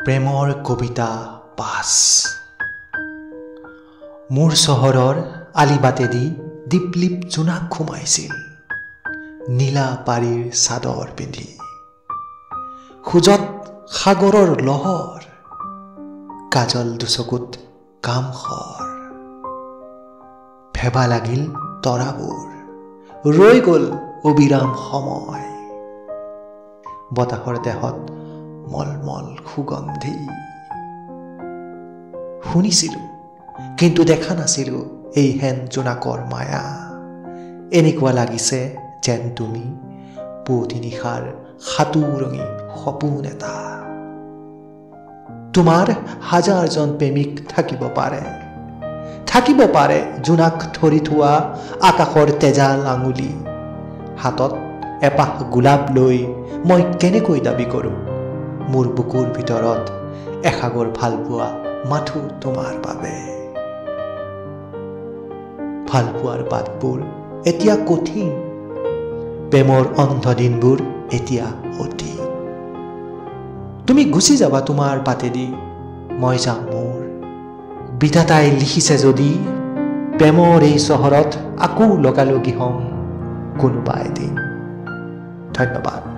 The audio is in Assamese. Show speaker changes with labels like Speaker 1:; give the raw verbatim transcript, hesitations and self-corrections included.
Speaker 1: প্ৰেমৰ কবিতা পাঁচ। মোৰ চহৰৰ আলিবাটেদি দীপলিপ জোনাক সোমাইছিল নীলা পাৰীৰ চাদৰ পিন্ধি। খুজত সাগৰৰ লহৰ, কাজল দুচকুত কামখৰ। ভেবা লাগিল তৰাবোৰ, ৰৈ গ'ল অবিৰাম সময়। বতাহৰ দেহত মলমল সুগন্ধি। শুনিছিলোঁ কিন্তু দেখা নাছিলোঁ এই হেন জোনাকৰ মায়া। এনেকুৱা লাগিছে যেন তুমি পুৱতি নিশাৰ সাতোৰঙী সপোন এটা। তোমাৰ হাজাৰজন প্ৰেমিক থাকিব পাৰে, থাকিব পাৰে জোনাক ধৰি থোৱা আকাশৰ তেজাল আঙুলি। হাতত এপাহ গোলাপ লৈ মই কেনেকৈ দাবী কৰোঁ মোৰ বুকুৰ ভিতৰত এসাগৰ ভালপোৱা মাথো তোমাৰ বাবে। ভালপোৱাৰ বাটবোৰ এতিয়া কঠিন, প্ৰেমৰ অন্ধ দিনবোৰ এতিয়া অতি। তুমি গুচি যাবা তোমাৰ বাটেদি, মই যাম মোৰ। বিধাতাই লিখিছে যদি প্ৰেমৰ এই চহৰত আকৌ লগালগি হম কোনোবা এদিন। ধন্যবাদ।